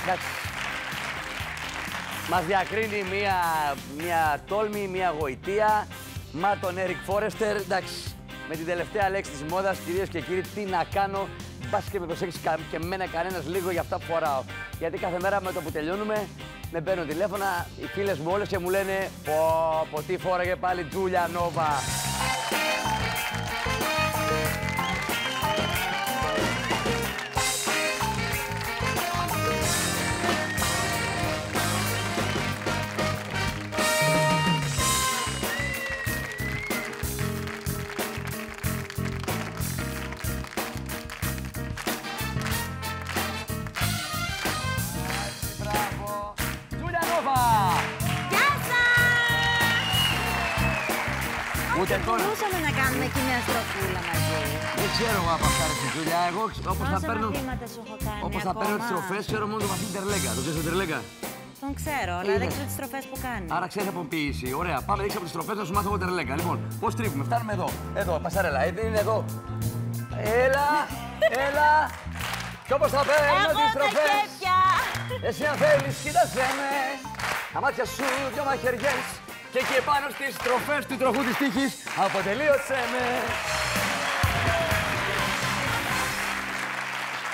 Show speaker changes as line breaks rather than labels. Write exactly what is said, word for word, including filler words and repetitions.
Εντάξει. Μας διακρίνει μία, μία τόλμη, μία γοητεία. Μα τον Έρικ Φόρεστερ, εντάξει. Με την τελευταία λέξη της μόδας, κυρίες και κύριοι, τι να κάνω. Μπας και με προσέξει και εμένα κανένας λίγο για αυτά που φοράω. Γιατί κάθε μέρα με το που τελειώνουμε, με παίρνουν τηλέφωνα οι φίλες μου όλες και μου λένε πω, πω τι φόραγε πάλι Τζούλια Νόβα.
Ούτε τώρα. Μπορούσαμε να κάνουμε εκεί μια στροφούλα μαζί.
Δεν ξέρω εγώ από αυτά, ρε Τζούλια. Εγώ όπως θα παίρνω. Όπως θα παίρνω τις στροφές, ξέρω μόνο το Βασίλη Τερλέγκα. Το ξέρεις τον Τερλέγκα?
Τον ξέρω, αλλά δεν ξέρω τις στροφές που κάνει.
Άρα ξέρεις από ποιήση. Ωραία, πάμε δείξε από τις στροφές να σου μάθω εγώ Τερλέγκα. Λοιπόν, πώς τρίβουμε, φτάνουμε εδώ. Εδώ, πασαρέλα, δεν είναι εδώ. Έλα, έλα. Και όπως θα παίρνω τις στροφές. Εσύ αν θέλεις, κοίτασέ με. Τα μάτια σου, δυο μαχαιριές. Και εκεί πάνω στις στροφές του τροχού της τύχης, αποτελείωσέ με.